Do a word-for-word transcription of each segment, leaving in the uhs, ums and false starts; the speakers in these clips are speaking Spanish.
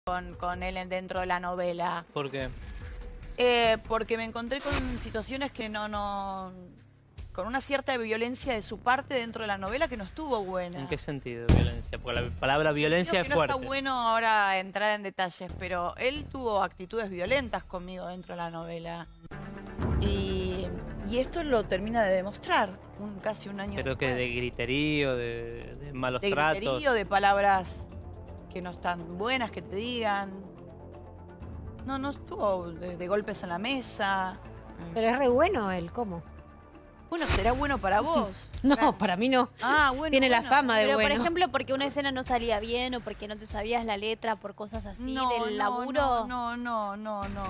con, con él dentro de la novela. ¿Por qué? Eh, porque me encontré con situaciones que no, no... con una cierta violencia de su parte dentro de la novela que no estuvo buena. ¿En qué sentido de violencia? Porque la palabra violencia Creo es que fuerte. No está bueno ahora entrar en detalles, pero él tuvo actitudes violentas conmigo dentro de la novela. Y, y esto lo termina de demostrar un, casi un año Pero que después. de griterío, de, de malos De tratos. griterío, de palabras que no están buenas, que te digan. No, no estuvo de, de golpes en la mesa. Pero es re bueno él, ¿cómo? Bueno, será bueno para vos. No, Claro. para mí no. Ah, bueno. Tiene la bueno. fama de Pero, bueno. por ejemplo, porque una escena no salía bien o porque no te sabías la letra por cosas así del laburo. No, no, no, no.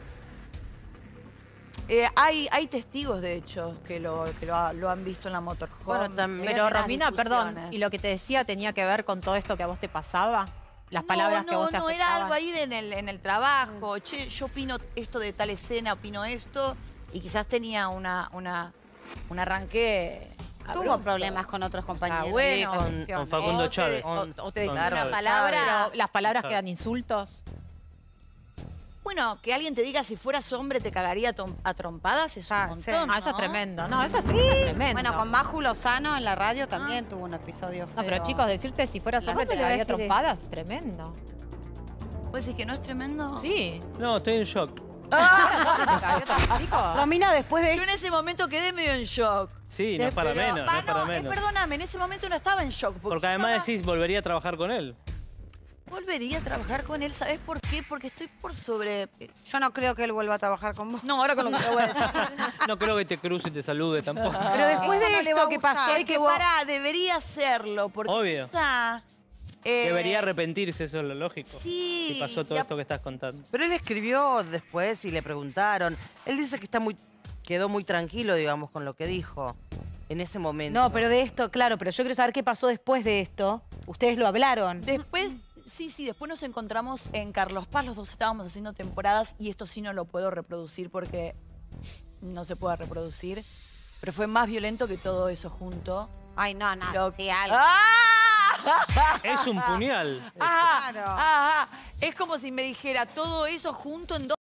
Eh, hay, hay testigos, de hecho, que lo, que lo, ha- lo han visto en la motorhome. Bueno, también- que Pero ven las Romina, perdón, discusiones. ¿y lo que te decía tenía que ver con todo esto que a vos te pasaba? Las palabras no, que a vos te no, no, afectaban. era algo ahí de en, el, en el trabajo. Che, yo opino esto de tal escena, opino esto. Y quizás tenía una, una, un arranque Tuvo abrupto. problemas con otros compañeros. Ah, bueno. Sí, con, con Facundo O te- Chávez. o- o te Con decía una Chávez. palabra. Pero las palabras Claro. que eran insultos. Bueno, que alguien te diga si fueras hombre te cagaría a tom- a trompadas es Ah, un sí. montón, Ah, eso es ¿no? tremendo. No, eso es, eso es tremendo. Bueno, con Maju Lozano en la radio también tuvo un episodio feo. No, pero chicos, decirte si fueras La- hombre te ¿Cómo le va a daría decir trompadas, tremendo. ¿Vos decís que no es tremendo? Sí. No, estoy en shock. ¿Te cagaría trompadas? Romina, después de Yo en ese momento quedé medio en shock. Sí, no es para Pero- menos, Va, no es para no, eh, menos. perdóname, en ese momento no estaba en shock. Porque yo además estaba- decís, volvería a trabajar con él. Volvería a trabajar con él, ¿sabés por qué? Porque estoy por sobre... Yo no creo que él vuelva a trabajar con vos. No, ahora con lo que te voy a decir. No creo que te cruce y te salude tampoco. Pero después de no le va esto a que gustar. pasó y Que que vos... pará, debería hacerlo, porque Obvio. quizá, eh, Debería arrepentirse, eso es lo lógico. Sí. Si pasó todo y a- esto que estás contando. Pero él escribió después y le preguntaron. Él dice que está muy, quedó muy tranquilo, digamos, con lo que dijo en ese momento. No, pero de esto, claro, pero yo quiero saber qué pasó después de esto. Ustedes lo hablaron. Después, sí, sí, después nos encontramos en Carlos Paz, los dos estábamos haciendo temporadas y esto sí no lo puedo reproducir porque no se puede reproducir. Pero fue más violento que todo eso junto. Ay, no, no, Lo- sí, algo. ¡Ah! Es un puñal. Ah, Claro. ah, ah. Es como si me dijera todo eso junto en dos